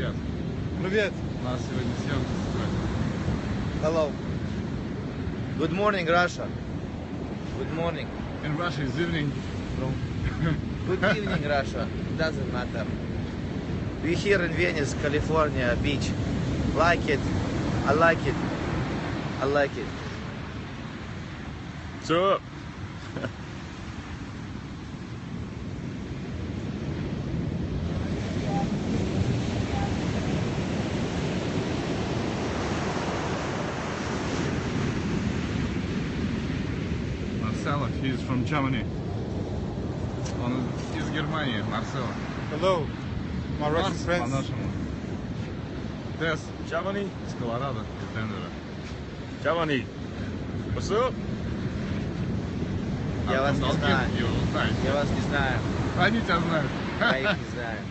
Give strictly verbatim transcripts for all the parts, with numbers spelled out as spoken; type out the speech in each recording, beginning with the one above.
привет. Привет. У нас сегодня съемки с Hello. Good morning, Russia. Good morning. In Russia is evening. So. Good evening, Russia. It doesn't matter. We here in Venice, California beach. Like it. I like it. I like it. Все. Marcelo, he is from Germany. Он из Германии, Марсело. Hello, my Russian friends. По-нашему. Тесс. Germany. Из Колорадо, из Денвера. Germany. What's up? Я вас не знаю. Его знаете. Я вас не знаю. Они тебя знают. Я их не знаю.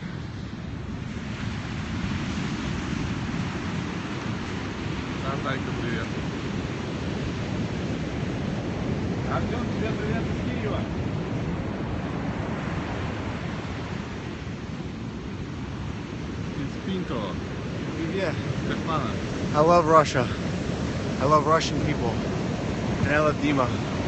Наталька, привет. Артем, тебе привет из Киева. Из Пинто. Привет. Стефана. I love Russia. I love Russian people. And I love Dima.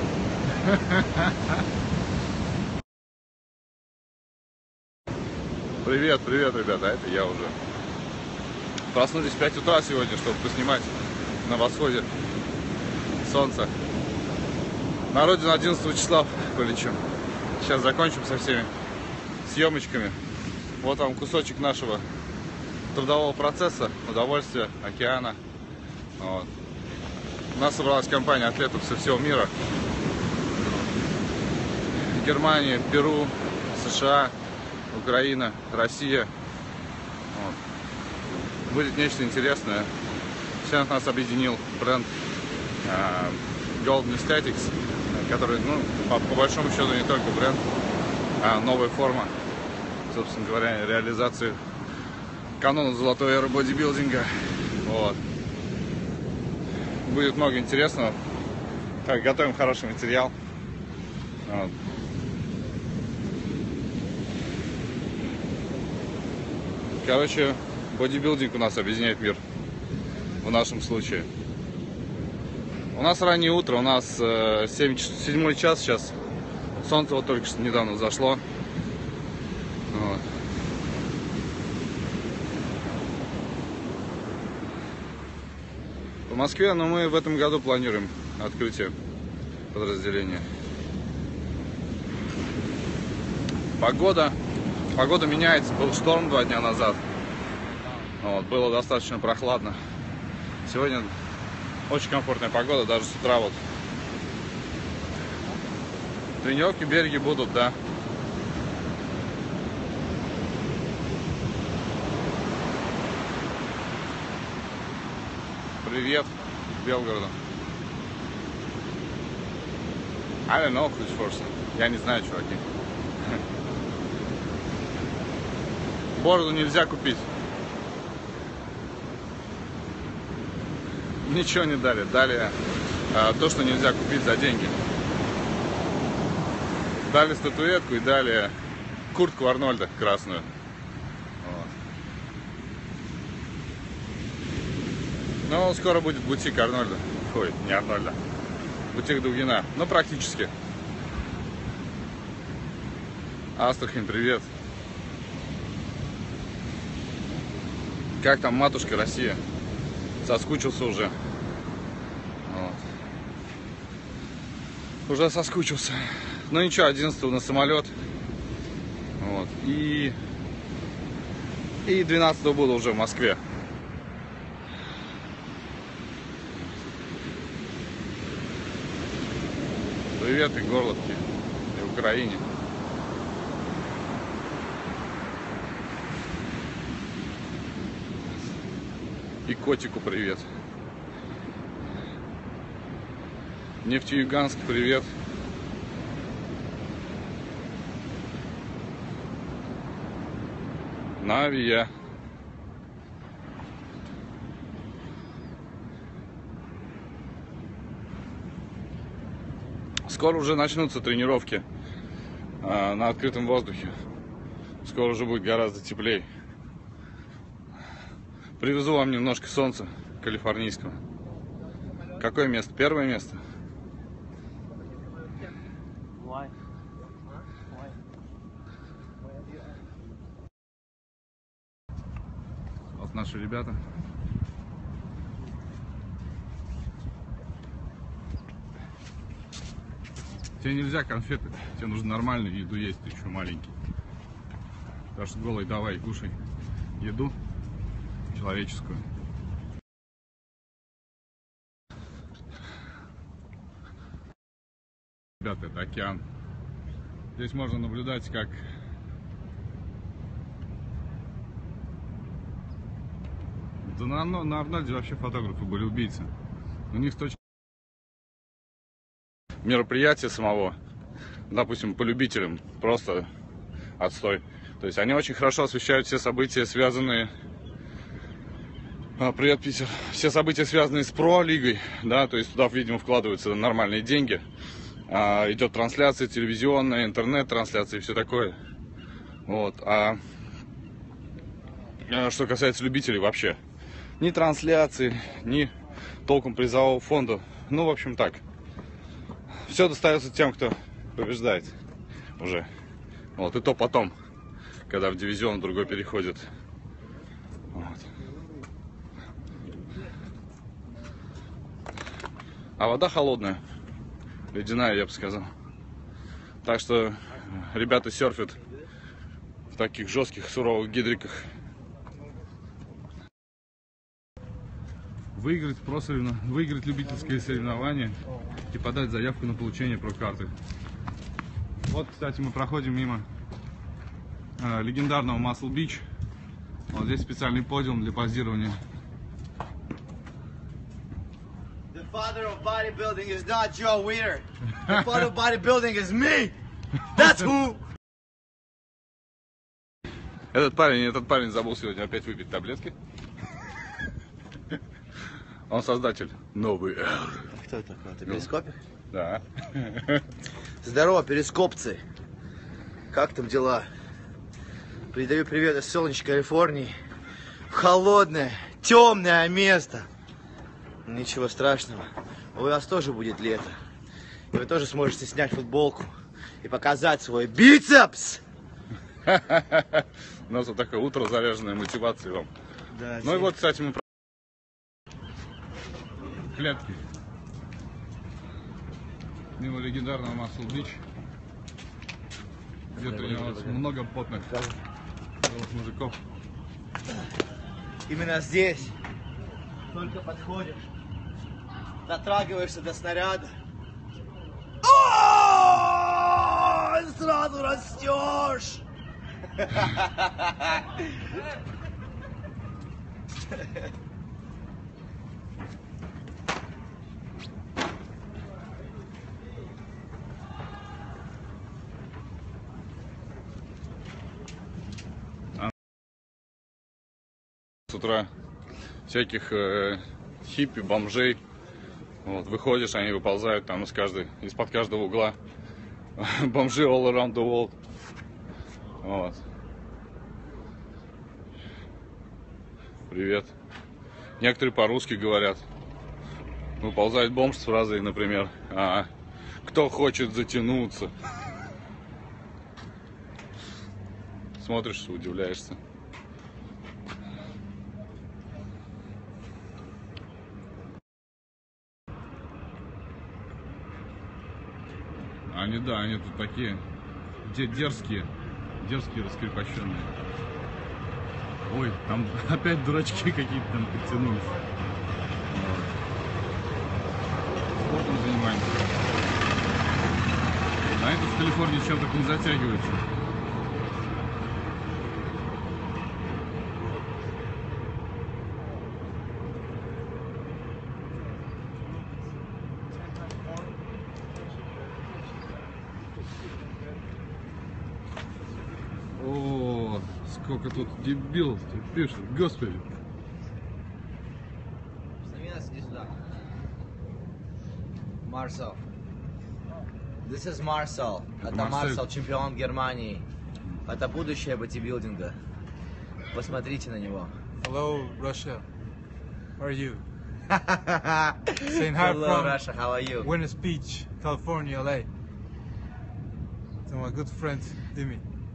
Привет, привет, ребята, это я уже. Проснулись в пять утра сегодня, чтобы поснимать на восходе солнца. На родину одиннадцатого числа полечу. Сейчас закончим со всеми съемочками. Вот вам кусочек нашего трудового процесса, удовольствия, океана. Вот. У нас собралась компания атлетов со всего мира. Германия, Перу, США, Украина, Россия. Вот. Будет нечто интересное. Всех нас объединил бренд uh, Golden Aesthetics, который, ну, по, по большому счету не только бренд, а новая форма, собственно говоря, реализации канона золотой эры бодибилдинга. Вот. Будет много интересного. Так, готовим хороший материал. Вот. Короче, бодибилдинг у нас объединяет мир. В нашем случае. У нас раннее утро, у нас э, семь, седьмой час сейчас. Солнце вот только что недавно зашло. Вот. В Москве, но мы в этом году планируем открытие подразделения. Погода. Погода меняется. Был шторм два дня назад. Вот, было достаточно прохладно. Сегодня очень комфортная погода, даже с утра вот. Тренировки в береге будут, да. Привет, Белгороду. I don't know who's first. Я не знаю, чуваки. Бороду нельзя купить. Ничего не дали. Дали а, то, что нельзя купить за деньги. Дали статуэтку и дали куртку Арнольда красную. Вот. Но скоро будет бутик Арнольда. Ой, не Арнольда. Бутик Дугина. Ну, практически. Астрахань, привет. Как там, матушка Россия? Соскучился уже. Вот. Уже соскучился. Ну ничего, одиннадцатого на самолет. Вот. И, и двенадцатого буду уже в Москве. Привет и Горловке, и Украине. И котику привет. Нефтеюганск, привет. Навия. Скоро уже начнутся тренировки э, на открытом воздухе. Скоро уже будет гораздо теплее. Привезу вам немножко солнца калифорнийского. Какое место? Первое место? Вот наши ребята. Тебе нельзя конфеты, тебе нужно нормальную еду есть, ты еще маленький. Так что голый давай, кушай еду человеческую. Ребята, это океан. Здесь можно наблюдать, как да на, на Арнольде вообще фотографы были убийцы. У них точно мероприятие самого, допустим, по любителям, просто отстой. То есть они очень хорошо освещают все события, связанные... А, привет, Питер. Все события, связанные с про-лигой, да, то есть туда, видимо, вкладываются нормальные деньги. А, идет трансляция телевизионная, интернет-трансляция и все такое. Вот. А, а что касается любителей вообще, ни трансляции, ни толком призового фонда. Ну, в общем, так. Все достается тем, кто побеждает уже. Вот, и то потом, когда в дивизион другой переходит. Вот. А вода холодная, ледяная, я бы сказал. Так что ребята серфят в таких жестких, суровых гидриках. Выиграть про соревно... выиграть любительское соревнование и подать заявку на получение про-карты. Вот, кстати, мы проходим мимо э, легендарного Muscle Beach. Вот здесь специальный подиум для позирования. The father of bodybuilding is not Joe Weider. The father of bodybuilding is me. That's who. Этот парень, этот парень забыл сегодня опять выпить таблетки. Он создатель новой эры. Кто такой? Ты перископик? Да. Здорово, перископцы. Как там дела? Передаю привет из солнечной Калифорнии. В холодное, темное место. Ничего страшного. У вас тоже будет лето. И вы тоже сможете снять футболку и показать свой бицепс. У нас вот такое утро, заряженное мотивацией вам. Да, ну и вот, кстати, мы... Клетки. Мимо легендарного Muscle Beach, где тренировалось много потных мужиков. Именно здесь только подходишь, дотрагиваешься до снаряда, и сразу растешь. С утра всяких э, хиппи, бомжей. Вот, выходишь, они выползают там из каждой, из-под каждого угла. Бомжи all around the world. Вот. Привет. Некоторые по-русски говорят. Выползает бомж с фразой, например, а, кто хочет затянуться. Смотришь, удивляешься. Они, да, они тут такие дерзкие, дерзкие, раскрепощенные. Ой, там опять дурачки какие-то там подтянулись. Вот. Спортом занимаемся. А это в Калифорнии чем так не затягивается. О, сколько тут дебилов пишут, господи. Марсел. This is Marcel. Это Марсель. Марсел, чемпион Германии. Это будущее бодибилдинга. Посмотрите на него. Hello, Russia. How are you? Saying hi Hello, from Russia, how are you? Venice Beach, California, L A. To my good friend Dimi.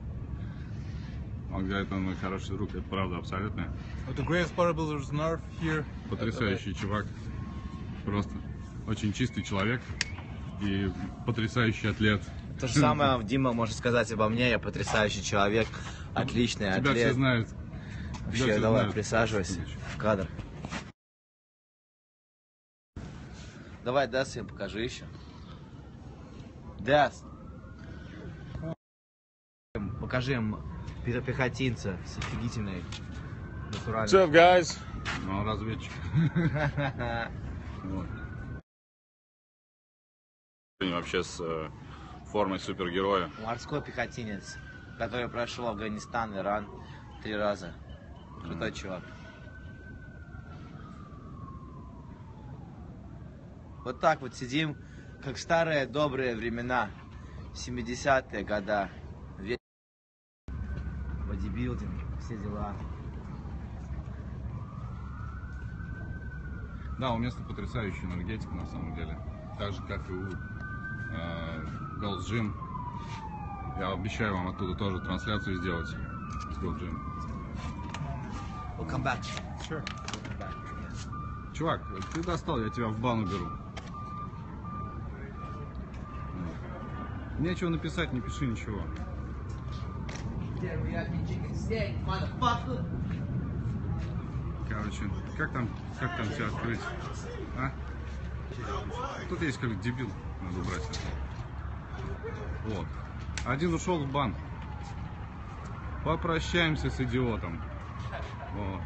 Он говорит, он мой хороший друг, это правда абсолютно. With the greatest bodybuilders on earth here. Потрясающий чувак. Просто очень чистый человек и потрясающий атлет. То же самое Дима может сказать обо мне. Я потрясающий человек, отличный Тебя атлет. все знают. Вообще, Тебя все давай, знают. присаживайся в кадр. Давай, Дас, им покажи еще. Дас. Покажи им пехотинца с офигительной натуральной. What's up, guys? Ну, он разведчик. Вот. Вообще с э, формой супергероя. Морской пехотинец, который прошел Афганистан, Иран три раза. Крутой чувак. Вот так вот сидим, как в старые добрые времена, семидесятые года. Ве- Бодибилдинг, все дела. Да, у места потрясающая энергетика на самом деле. Так же, как и у э, Gold's Gym. Я обещаю вам оттуда тоже трансляцию сделать с Gold's Gym. We'll come back. Sure. We'll come back. Yeah. Чувак, ты достал, я тебя в бану беру. Нечего написать, не пиши ничего. Короче, как там, как там тебя открыть? А? Тут есть как дебил, надо убрать. Вот. Один ушел в бан. Попрощаемся с идиотом. Вот.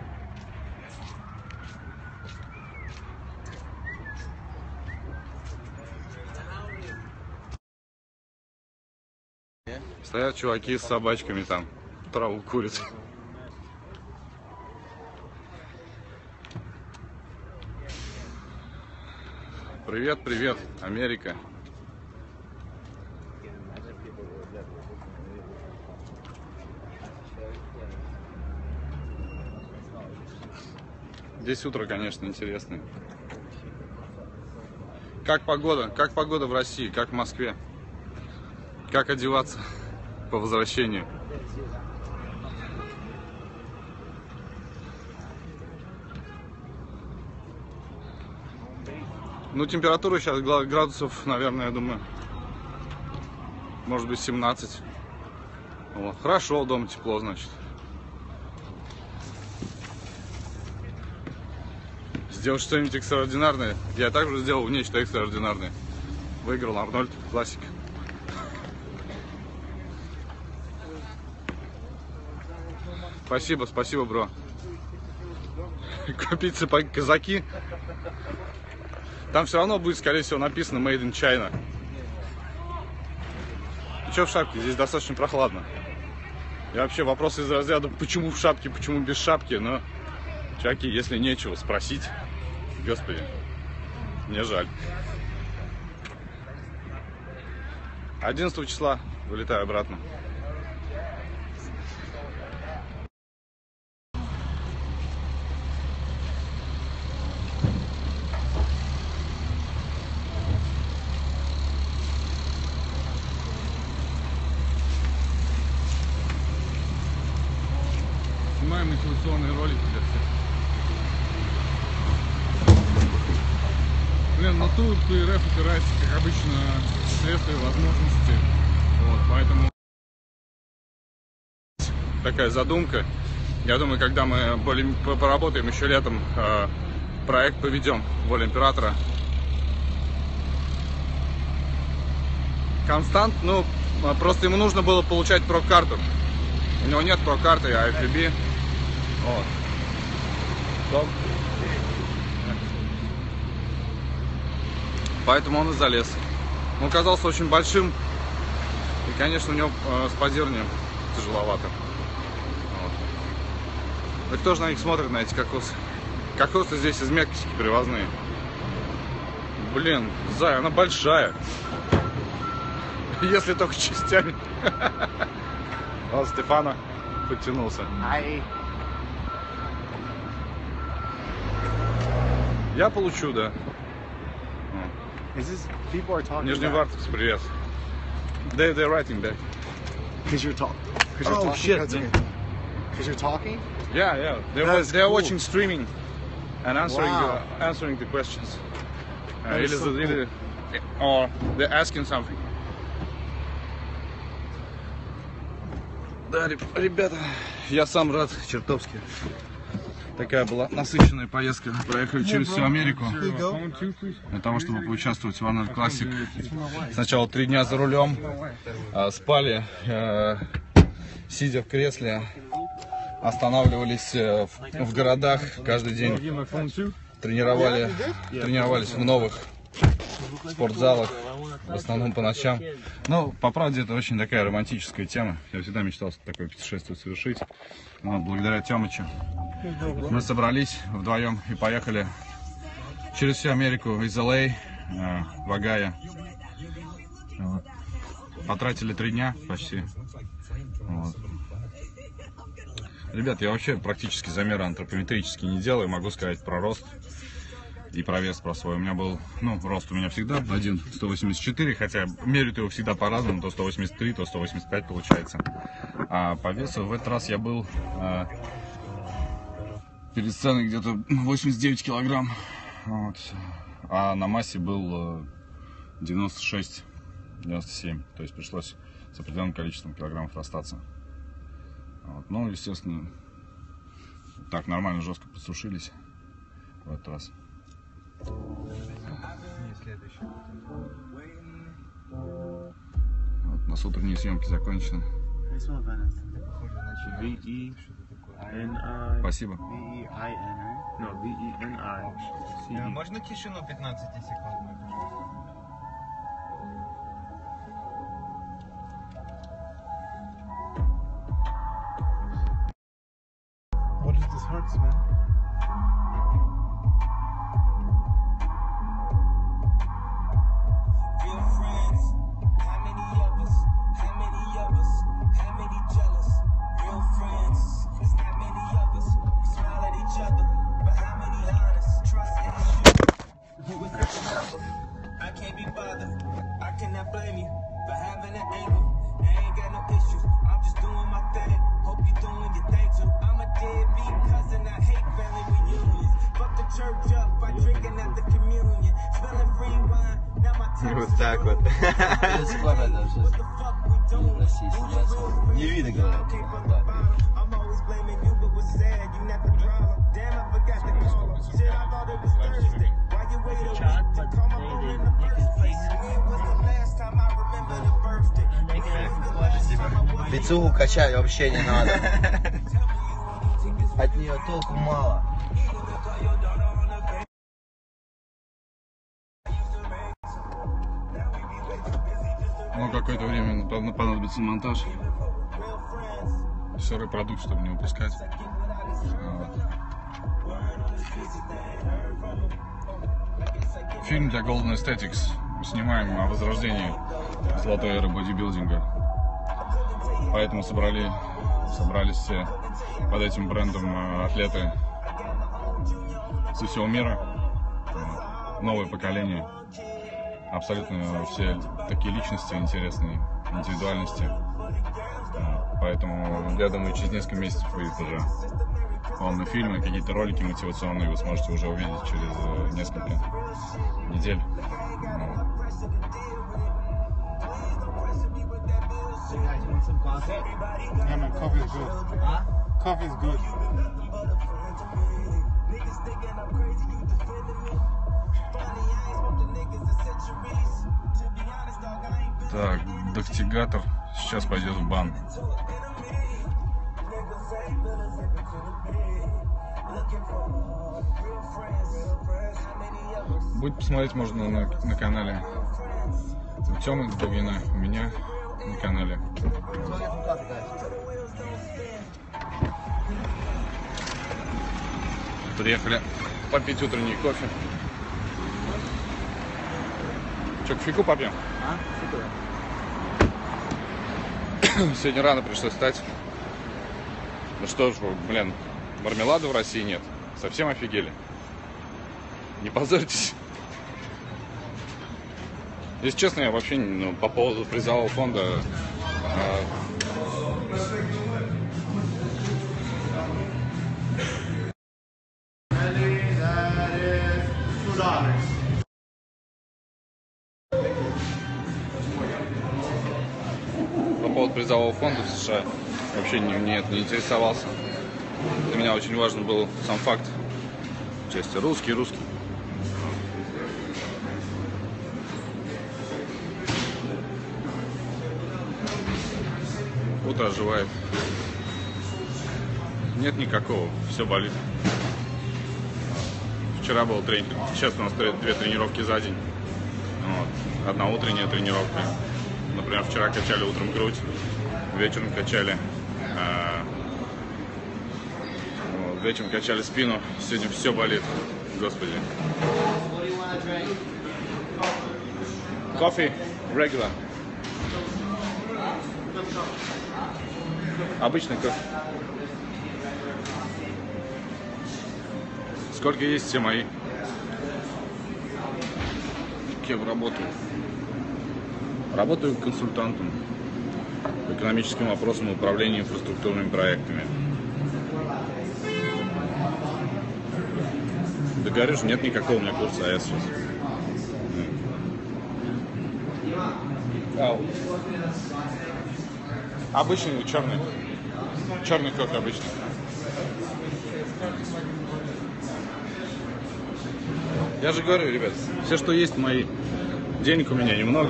Стоят чуваки с собачками там, траву курят. Привет, привет, Америка. Здесь утро, конечно, интересное. Как погода? Как погода в России? Как в Москве? Как одеваться по возвращению? Ну, температура сейчас градусов, наверное, я думаю, может быть, семнадцать. Вот. Хорошо, дома тепло, значит. Сделать что-нибудь экстраординарное. Я также сделал нечто экстраординарное. Выиграл Арнольд, классик. Спасибо, спасибо, бро. Купить сапоги казаки. Там все равно будет, скорее всего, написано Made in China. И что в шапке? Здесь достаточно прохладно. И вообще вопрос из разряда, почему в шапке, почему без шапки. Но, чуваки, если нечего спросить, господи, мне жаль. одиннадцатого числа вылетаю обратно. Снимаем мотивационные ролики для всех. Блин, ну тут пэ эр эф упирается, как обычно, следствие возможности. Вот, поэтому такая задумка. Я думаю, когда мы более, поработаем еще летом, э, проект поведем «Воля императора». Констант, ну, просто ему нужно было получать прокарту. У него нет прокарты, а эф би би. Вот. Дом. Поэтому он и залез. Он оказался очень большим. И, конечно, у него э, с позированием тяжеловато. Вот. Да кто же на них смотрит, на эти кокосы? Кокосы здесь из Мексики привозные. Блин, Зая, она большая. Если только частями. Вот Стефана подтянулся. Ай. Я получу, да. Is this people are talking? Нижневартовск, привет. They, they're writing back. Because you're talking. Because you're Oh, talking. shit. That's okay. Because you're talking. Yeah, yeah. They're, That's they're cool. watching streaming and answering Wow. uh, answering the questions. Uh, That is или so за- или- or they're asking something. Да, реб- ребята, я сам рад, чертовски. Такая была насыщенная поездка. Проехали через всю Америку для того, чтобы поучаствовать в Arnold Classic. Сначала три дня за рулем, а, спали, э, сидя в кресле, останавливались э, в, в городах каждый день, тренировали, тренировались в новых спортзалах, в основном по ночам. Ну, по правде, это очень такая романтическая тема. Я всегда мечтал такое путешествие совершить. Вот, благодаря Тёмычу. Мы собрались вдвоем и поехали через всю Америку, из Эл Эй, э, в Огайо. Вот. Потратили три дня почти. Вот. Ребят, я вообще практически замеры антропометрические не делаю. Могу сказать про рост и про вес про свой. У меня был, ну, рост у меня всегда один сто восемьдесят четыре, хотя меряют его всегда по-разному, то сто восемьдесят три, то сто восемьдесят пять получается. А по весу в этот раз я был э, перед сценой где-то восемьдесят девять килограмм, вот. А на массе был э, девяносто шесть девяносто семь, то есть пришлось с определенным количеством килограммов расстаться. Вот. Ну, естественно, так нормально, жестко подсушились в этот раз. Вот, у нас утренние съемки закончены. Спасибо. Можно тишину пятнадцать секунд? What is this hurts, man? Real friends, how many of us? How many of us? How many jealous? Real friends, there's not many of us. We smile at each other, but how many honest? Trust issues. I can't be bothered. I cannot blame you for having an angle. I ain't got no issues. I'm just doing my thing. Hope you're doing your thing too. I'm a deadbeat cousin. I hate family reunions. Fuck the church up by drinking at the communion. Smelling free wine. Now my Вот так вот. Не видно, говорят. I'm always blaming you, but what's sad, you not the problem. Damn, I forgot to call him. Shit, I thought it was Thursday. Why you wait a week to call my phone in the first place? When was the last time I remember the birthday? When was the last time I was... Лицуху качать вообще не надо. От нее толку мало. Ну, какое-то время понадобится монтаж. Сырой продукт, чтобы не упускать. Вот. Фильм для Golden Aesthetics. Снимаем о возрождении золотой эры бодибилдинга. Поэтому собрали, собрались все под этим брендом атлеты со всего мира. Новое поколение. Абсолютно все такие личности интересные, индивидуальности. Поэтому, я думаю, через несколько месяцев выйдет уже полный фильм, и какие-то ролики мотивационные вы сможете уже увидеть через несколько недель. Yeah, man, coffee is good. Huh? Coffee is good. Так, Дохтигатор сейчас пойдет в бан. Будет посмотреть можно на, на канале у Тёмы Долгина, у меня на канале. Приехали попить утренний кофе. Че, кофейку попьем? А? Сегодня рано пришлось встать. Ну что ж, блин, мармелада в России нет. Совсем офигели. Не позорьтесь. Если честно, я вообще ну, по поводу призового фонда э, по поводу призового фонда в США вообще не, нет, не интересовался. Для меня очень важен был сам факт. Части русский, русский. Утро оживает. Нет никакого, все болит. Вчера был тренинг, сейчас у нас две тренировки за день. Вот. Одна утренняя тренировка. Например, вчера качали утром грудь, вечером качали, э, вот, вечером качали спину. Сегодня все болит, господи. Кофе, regular. Обычный кофе. Сколько есть, все мои. Кем работаю? Работаю консультантом по экономическим вопросам и управлению инфраструктурными проектами. Да говоришь, нет никакого у меня курса АЭС сейчас. Ау. Обычный черный. Черный кофе обычный. Я же говорю, ребят, все, что есть мои. Денег у меня немного.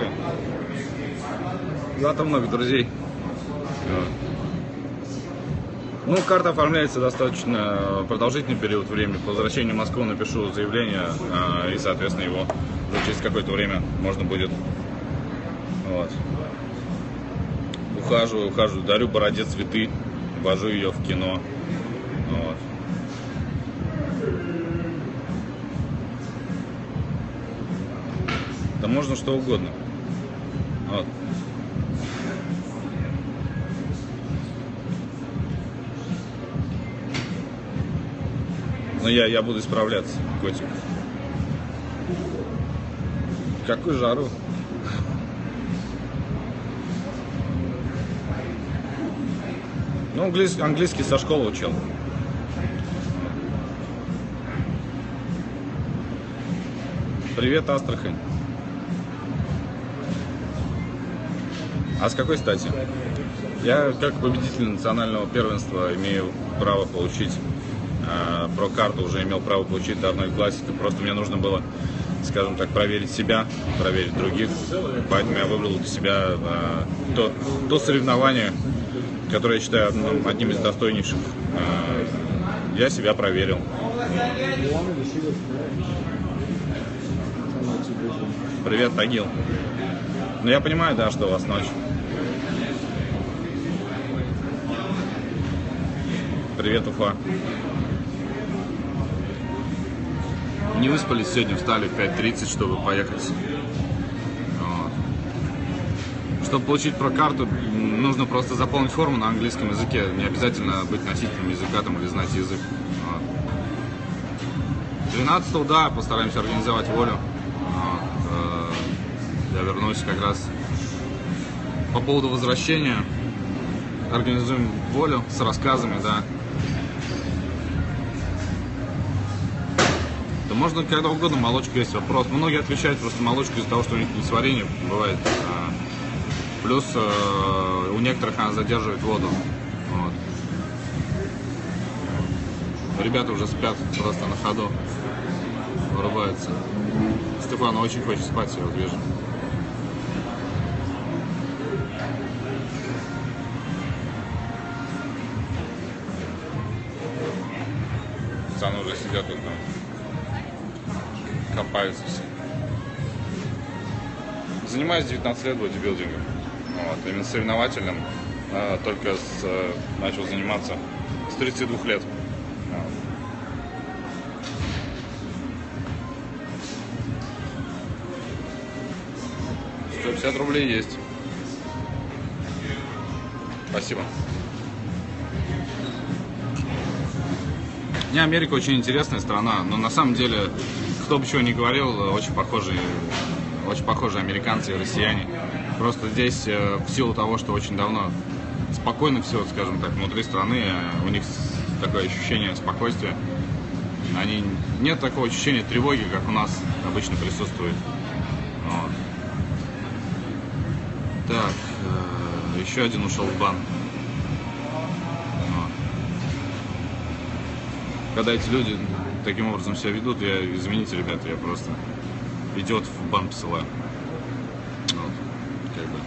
Зато много друзей. Вот. Ну, карта оформляется достаточно продолжительный период времени. По возвращению в Москву напишу заявление, и, соответственно, его уже через какое-то время можно будет. Вот. Ухаживаю, ухаживаю, дарю бороде цветы, вожу ее в кино. Вот. Да можно что угодно. Вот. Но я, я буду исправляться, котик. Какую жару. Ну, английский, английский со школы учил. Привет, Астрахань. А с какой стати? Я, как победитель национального первенства, имею право получить э, про карту, уже имел право получить до одной классе. Просто мне нужно было, скажем так, проверить себя, проверить других. Поэтому я выбрал для себя э, то, то соревнование, которое я считаю одним, одним из достойнейших. Э, я себя проверил. Привет, Тагил. Ну, я понимаю, да, что у вас ночь. Привет, Уфа. Не выспались сегодня, встали в пять тридцать, чтобы поехать. Вот. Чтобы получить про карту, нужно просто заполнить форму на английском языке. Не обязательно быть носителем языка там, или знать язык. Вот. двенадцатого, да, постараемся организовать волю. Вот. Я вернусь как раз по поводу возвращения. Организуем волю с рассказами, да. Да можно когда угодно, молочка есть вопрос. Многие отвечают просто молочку из-за того, что у них несварение бывает. Плюс у некоторых она задерживает воду. Вот. Ребята уже спят просто на ходу. Вырубаются. Степан очень хочет спать, я вот вижу. Пацаны уже сидят тут, там, копаются все. Занимаюсь девятнадцать лет бодибилдингом. Вот, именно соревновательным. А, только с, начал заниматься с тридцати двух лет. Вот. сто пятьдесят рублей есть. Спасибо. Не, Америка очень интересная страна, но на самом деле кто бы чего ни говорил, очень похожие, очень похожие американцы и россияне. Просто здесь э, в силу того, что очень давно спокойно все, скажем так, внутри страны, у них такое ощущение спокойствия. Они, нет такого ощущения тревоги, как у нас обычно присутствует. Вот. Так, э, еще один ушел в бан. Вот. Когда эти люди таким образом себя ведут, я, извините, ребята, я просто идиот в бан посылаю. Вот. Как бы.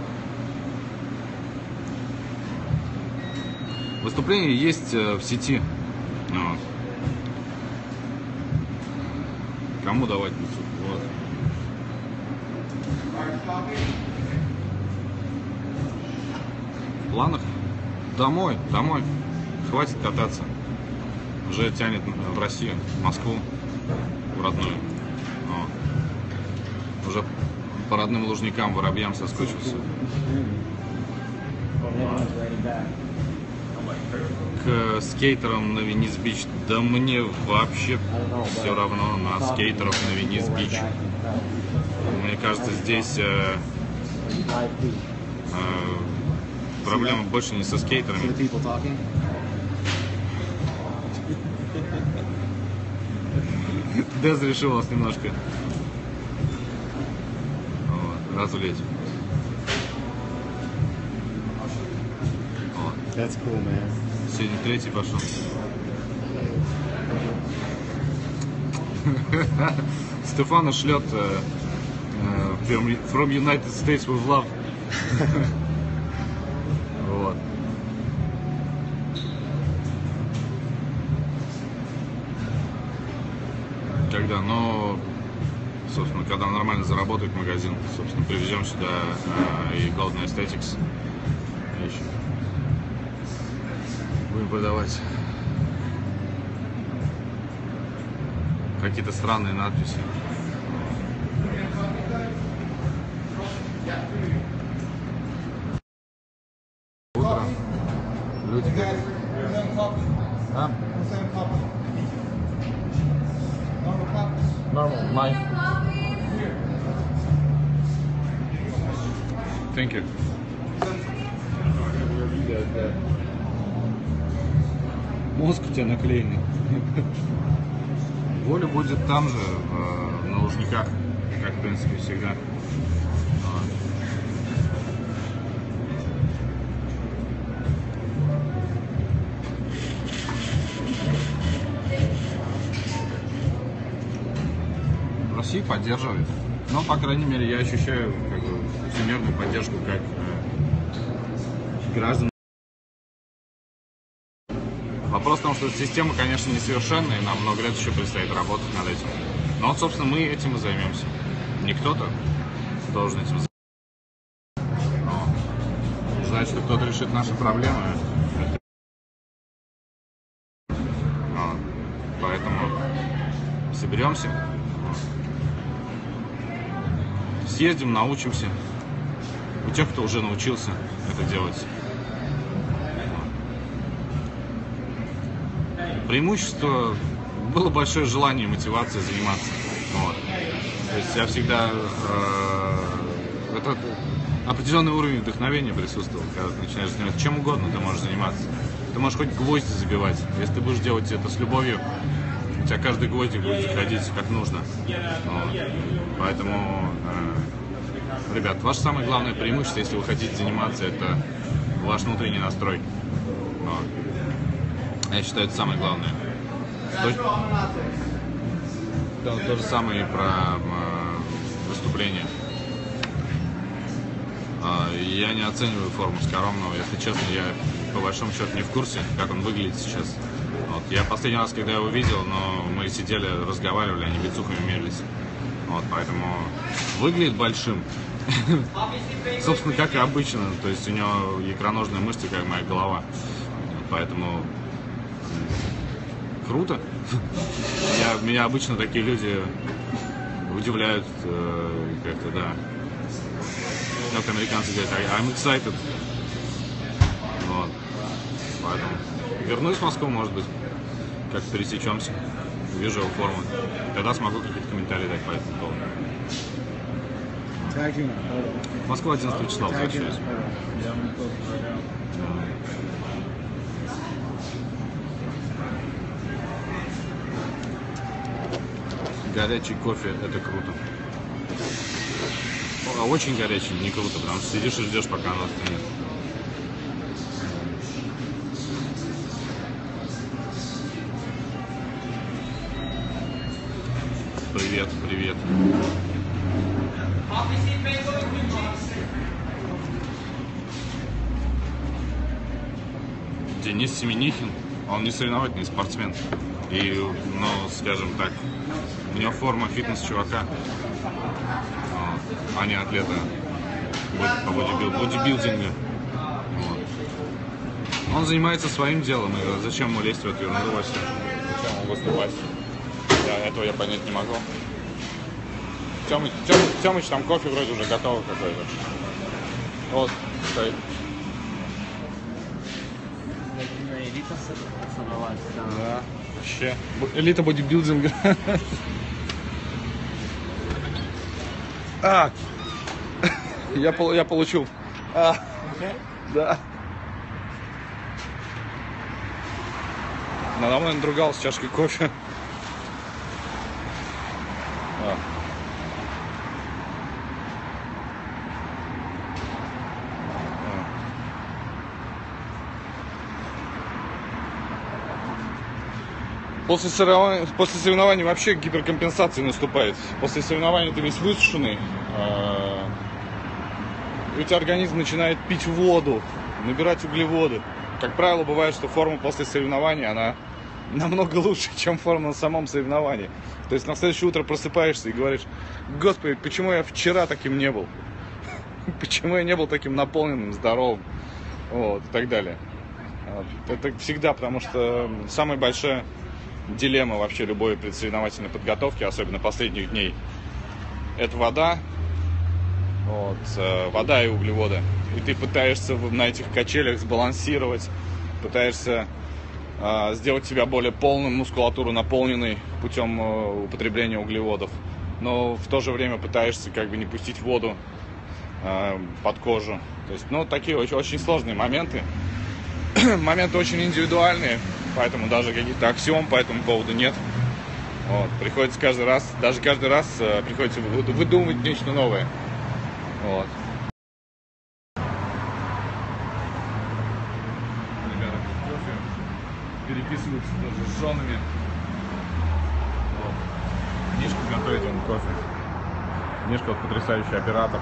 Выступление есть в сети. Вот. Кому давать? Вот. В планах? Домой, домой. Хватит кататься. Уже тянет в Россию, в Москву, в родную. Вот. Уже по родным Лужникам, Воробьям соскучился. К скейтерам на Венес-Бич. Да мне вообще все равно на скейтеров на Венес-Бич. Мне кажется, здесь э, э, проблема больше не со скейтерами. Дез решил вас немножко вот, развлечь. That's cool, man. Сегодня третий пошел. Стефана шлет uh, uh, from United States with love. Вот. Когда, ну, собственно, когда нормально заработает магазин, собственно, привезем сюда uh, и Golden Aesthetics. Еще. Будем продавать какие-то странные надписи. Утро. Люди. А? Normal. Mine. Thank you. Мозг у тебя наклеенный. Воля будет там же, в, на Лужниках, как в принципе всегда. Россия поддерживает. Но, по крайней мере, я ощущаю как бы, всемирную поддержку как э, граждан. Вопрос в том, что система, конечно, несовершенная, и нам много лет еще предстоит работать над этим. Но вот, собственно, мы этим и займемся. Не кто-то должен этим заниматься. Но знать, что кто-то решит наши проблемы. Но, поэтому соберемся, съездим, научимся. У тех, кто уже научился это делать. Преимущество было большое желание и мотивация заниматься. Вот. То есть я всегда э, это определенный уровень вдохновения присутствовал, когда ты начинаешь заниматься чем угодно, ты можешь заниматься. Ты можешь хоть гвозди забивать. Если ты будешь делать это с любовью, у тебя каждый гвоздик будет заходить как нужно. Вот. Поэтому, э, ребят, ваше самое главное преимущество, если вы хотите заниматься, это ваш внутренний настрой. Вот. Я считаю, это самое главное. То, то, то же самое и про э, выступление. Э, я не оцениваю форму Скоромного. Если честно, я по большому счету не в курсе, как он выглядит сейчас. Вот. Я последний раз, когда его видел, но мы сидели, разговаривали, они бицухами мерились. Вот, поэтому выглядит большим. Собственно, как и обычно. То есть у него икроножные мышцы, как моя голова. Поэтому круто. Я, меня обычно такие люди удивляют, э, как-то, да. Как американцы говорят, I'm excited. Вот. Поэтому вернусь в Москву, может быть, как пересечемся. вижу его форму. Тогда смогу какие-то комментарии дать по этому поводу. Москва одиннадцатого числа возвращаюсь. Горячий кофе — это круто. А очень горячий не круто, потому что сидишь и ждешь, пока оно остынет. Привет, привет. Денис Семенихин, он не соревновательный спортсмен. И, ну, скажем так, у него форма фитнес-чувака, а не атлета по бодибил, бодибилдингу. Вот. Он занимается своим делом, и зачем ему лезть в эту ерунду вообще? Зачем ему выступать? Я, этого я понять не могу. Тёмыч, Тёмыч, Тёмыч, там кофе вроде уже готово какой-то. Вот, стоит. Элита собралась, да. Да, вообще. Элита бодибилдинга. А! Я, я получил. А. Да. Надо мной надругал с чашкой кофе. А. После соревнований, после соревнований вообще гиперкомпенсация наступает. После соревнований ты весь высушенный, э, и у тебя организм начинает пить воду, набирать углеводы. Как правило, бывает, что форма после соревнований, она намного лучше, чем форма на самом соревновании. То есть на следующее утро просыпаешься и говоришь: Господи, почему я вчера таким не был? Почему я не был таким наполненным, здоровым? Вот, и так далее. Вот. Это всегда, потому что самая большая дилемма вообще любой предсоревновательной подготовки, особенно последних дней, это вода, вот, вода и углеводы. И ты пытаешься на этих качелях сбалансировать, пытаешься э, сделать себя более полным, мускулатуру наполненной путем э, употребления углеводов, но в то же время пытаешься как бы не пустить воду э, под кожу. То есть, ну, такие очень, очень сложные моменты. Моменты очень индивидуальные, поэтому даже каких-то аксиом по этому поводу нет. Вот. Приходится каждый раз, даже каждый раз э, приходится выдумывать нечто новое. Вот. Ребята пьют кофе, переписываются тоже с женами. Вот. Мишка готовит он кофе. Мишка вот потрясающий оператор.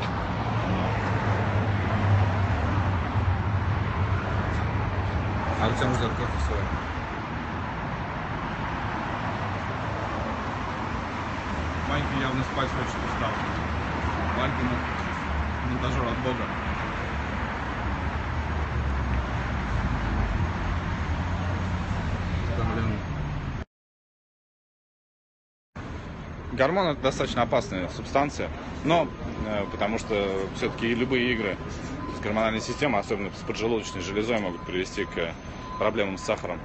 Артем ждет кофе свой. Манька явно спать хочет, устал. Манька монтажер от Бога. Гормон — это достаточно опасная субстанция, но э, потому что все-таки любые игры с гормональной системой, особенно с поджелудочной железой, могут привести к проблемам с сахаром.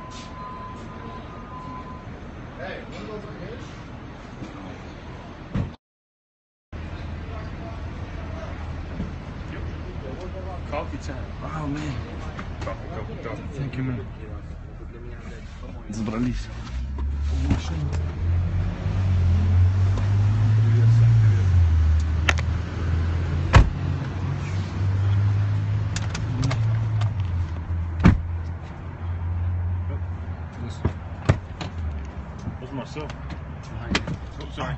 Coffee time. Oh, man. Thank you, man. Забрались. Where's Marcel? Oh, sorry.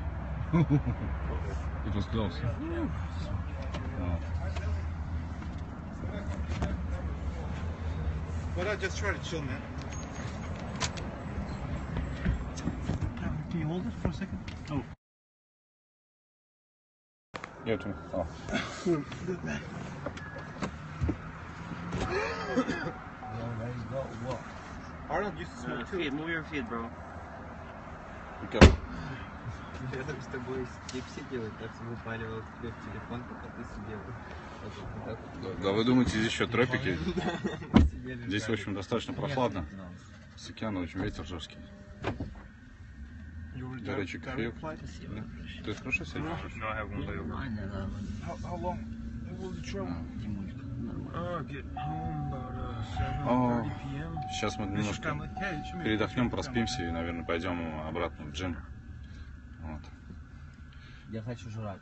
It was close. Oh. But I just try to chill, man. Can you hold it for a second? Oh. Yeah, too. Oh. Good, man. Arnold used to smoke too. Feed, move your feet, bro. Okay. Рядом с тобой Кипси делает, так что выпаливал тебе в телефон, пока ты сидел. Вот, вот, вот. Да, вы думаете, здесь еще тропики? Сидели, Здесь, в ждали. общем, достаточно прохладно. С океана очень ветер жесткий. You were Горячий direct кофеек. flight? Спасибо. Ты хорошо себя чувствуешь? No, I have one later. Нормально, да. How, how long will you travel? Тимочка, нормально. Uh, get home about uh, О, seven thirty p m сейчас мы немножко Hey, it should be- передохнем, проспимся и, наверное, пойдем обратно в джим. Вот. Я хочу жрать.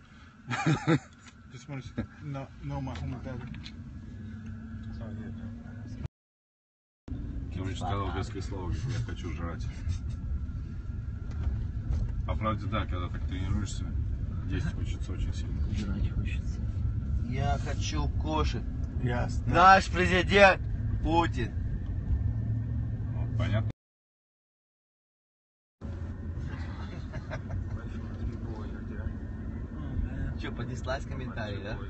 Just wanted to know, know my home better. Кирюш сказал веское слово, говорит, я хочу жрать. А правда, да, когда так тренируешься, есть хочется очень сильно. Жрать хочется. Я хочу кушать. Yes. Наш президент Путин. Вот, понятно? Че, поднеслась комментарий, да?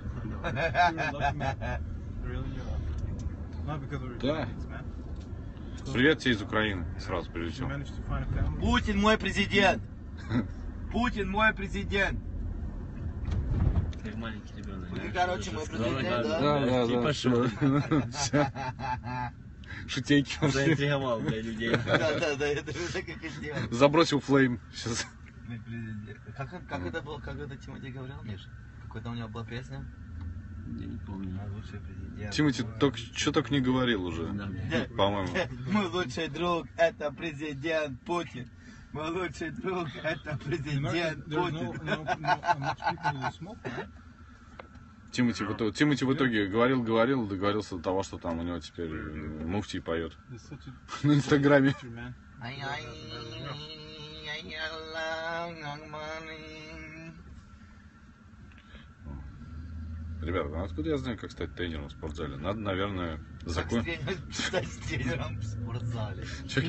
Not because of Да. Republicans, man. Привет тебе из Украины. Сразу You прилетел. managed to find a family. Путин мой президент. Путин мой президент. Как маленький ребенок. Путин, да, короче, что-то мой сказал, президент, да? Да, да, Типа да. шо. Шутейки пошли. Заинтриговал, бля, людей. Да, да, да, это уже так и сделал. Забросил флейм. Сейчас. Мой президент. Как, он- как это было, как это Тимати говорил, Миш? Какой-то у него была песня? Я не помню. Мой лучший президент. Тимати, только, что только не говорил уже, по-моему. Мой лучший друг это президент Путин. Мой лучший друг это You know, президент there's no, Путин. no, no, much people who smoke, right? Тимати в, итоге, Тимати в итоге говорил, говорил, договорился до того, что там у него теперь э, муфтий поет There's such a на Инстаграме. picture, man. Ай-яй, ай-яй-ла-ла-ла-ла-ла. Ребята, а откуда я знаю, как стать тренером в спортзале? Надо, наверное, Как закон... тренер- стать тренером в спортзале.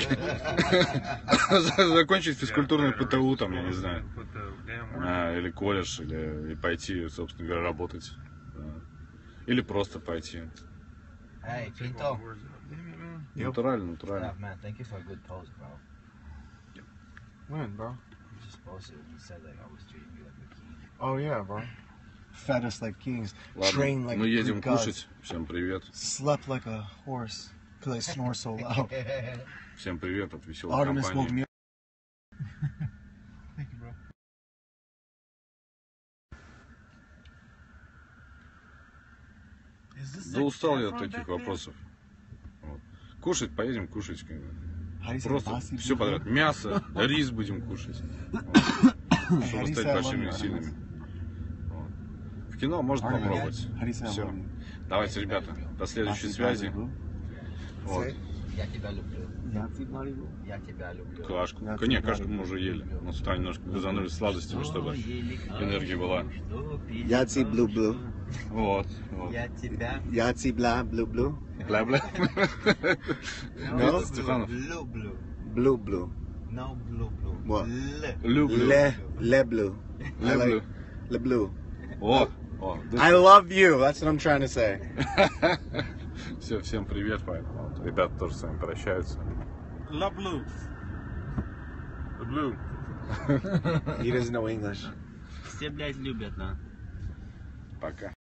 закончить физкультурное ПТУ, там, я не знаю, Put the damn word. а, или колледж, или и пойти, собственно говоря, работать. Да. Или просто пойти. Эй, Take all Пинто. the words out. Damn it, man. Натурально, натурально. Yeah, man, thank you for a good pose, bro. When, bro? You just posted it. You said like I was treating you like a king. Oh yeah, bro. Fed us like kings, Ладно, trained like мы едем Greek gods, кушать. Всем привет. slept like a horse because I snore so loud. Всем привет от веселой Artemis woke компании. me up. Thank you, bro. Is this Да Zac устал я Efron от таких back there? вопросов. Вот. Кушать, поедем кушать. как бы. How do you say Просто bossy все blue? подряд. Мясо, рис будем кушать. Вот. Чтобы How do you стать say I love большими и you, сильными. Вот. В кино можно Artemis. попробовать. How do you say I Все. love you? Давайте, ребята, до следующей связи. Вот. Я тебя люблю. Nazi bloody blue? Я тебя люблю. Кашку. Я Не, тебя кашку люблю. мы уже ели. Но с утра немножко газанулись сладостями, чтобы энергия была. Яци blue blue. Вот. вот. Я тебя Yahtzee blah blue blue. Бля-бля. No? Стефанов. люблю. Blue blue. No blue blue. What? Л. Люблю. Le le blue. I Люблю. like le blue. О, о. I love you. That's what I'm trying to say. Все, всем привет, поэтому вот ребята тоже с вами прощаются. La blue. Люблю. He doesn't know English. Все, блядь, любят, на. Пока.